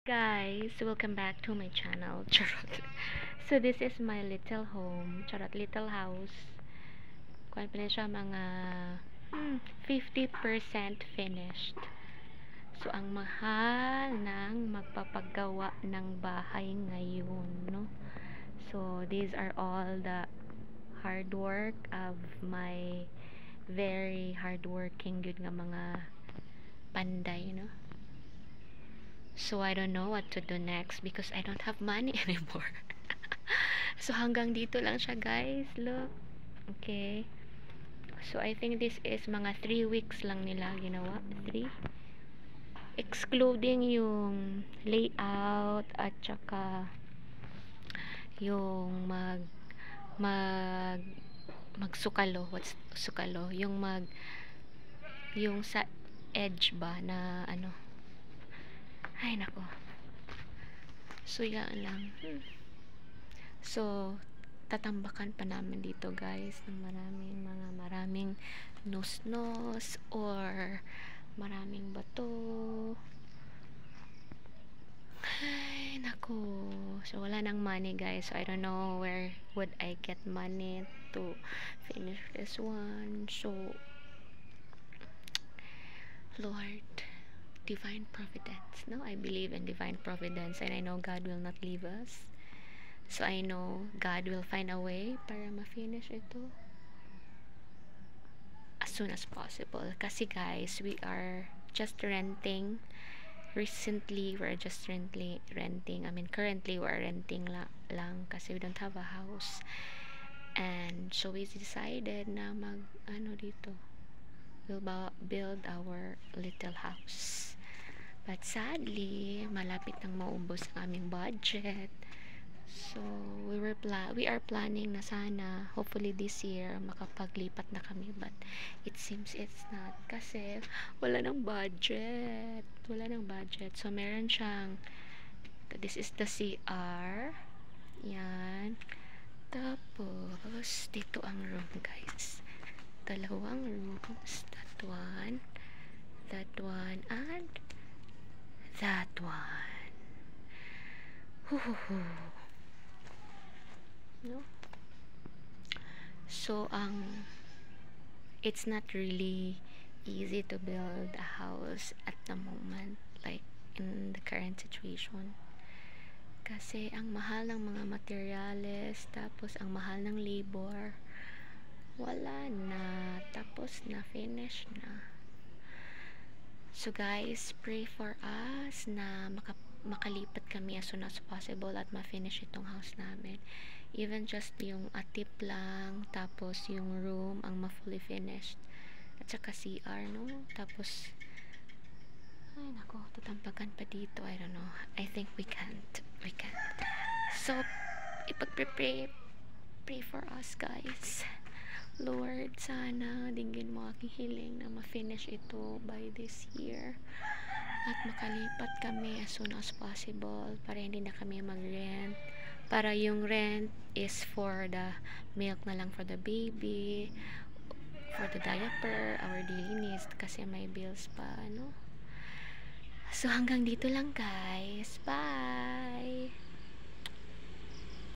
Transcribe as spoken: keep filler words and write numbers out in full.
Guys, welcome back to my channel. Charot. So this is my little home. Charot, little house. Kuan pa na siya mga hmm, fifty percent finished. So ang mahal ng magpapagawa ng bahay ngayon, no? So these are all the hard work of my very hardworking good nga mga panday, no? So, I don't know what to do next because I don't have money anymore. So, hanggang dito lang siya, guys. Look. Okay. So, I think this is mga three weeks lang nila ginawa. three. Excluding yung layout at saka yung mag mag magsukalo. What's sukalo? Yung mag yung sa edge ba na ano. Ay, nako. So, yan lang. Hmm. So, tatambakan pa namin dito, guys, ng maraming mga maraming nos-nos or maraming bato. Ay, nako. So, wala nang money, guys. So, I don't know where would I get money to finish this one. So, Lord, divine providence. No, I believe in divine providence and I know God will not leave us. So I know God will find a way para ma-finish ito as soon as possible. Kasi guys, we are just renting. Recently, we're just rently, renting. I mean, currently, we're renting la lang kasi we don't have a house. And so we decided na mag, ano dito, we'll build our little house. But sadly, malapit nang maubos ang aming budget. So, we were pla we are planning na sana, hopefully this year, makapaglipat na kami. But, it seems it's not. Kasi, wala nang budget. Wala nang budget. So, meron siyang, this is the C R. Yan. Tapos, dito ang room, guys. Dalawang rooms. That one. That one. And, that one. Huhuhu. No? So, ang it's not really easy to build a house at the moment, like in the current situation. Kasi ang mahal ng mga materials, tapos ang mahal ng labor, wala na, tapos na finish na. So guys, pray for us na maka, makalipat kami as soon as possible at ma-finish itong house namin. Even just yung atip lang, tapos yung room ang ma-fully finished. At saka C R, no? Tapos, ay nako, tutampakan pa dito. I don't know. I think we can't. We can't. So, ipag-pray, pray for us, guys. Lord, sana dinggin mo aking hiling na ma-finish ito by this year at makalipat kami as soon as possible para hindi na kami mag-rent, para yung rent is for the milk na lang for the baby, for the diaper, our daily needs kasi may bills pa, ano. So hanggang dito lang, guys. Bye!